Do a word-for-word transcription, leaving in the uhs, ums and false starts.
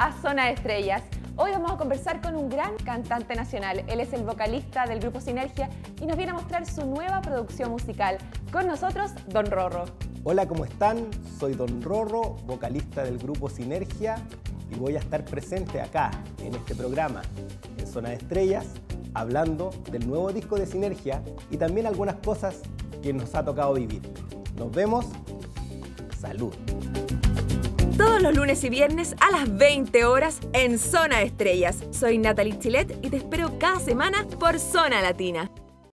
a Zona de Estrellas. Hoy vamos a conversar con un gran cantante nacional. Él es el vocalista del grupo Sinergia y nos viene a mostrar su nueva producción musical. Con nosotros, Don Rorro. Hola, ¿cómo están? Soy Don Rorro, vocalista del grupo Sinergia, y voy a estar presente acá, en este programa, en Zona de Estrellas, hablando del nuevo disco de Sinergia y también algunas cosas que nos ha tocado vivir. Nos vemos. Salud. Todos los lunes y viernes a las veinte horas en Zona de Estrellas. Soy Natalie Chilet y te espero cada semana por Zona Latina.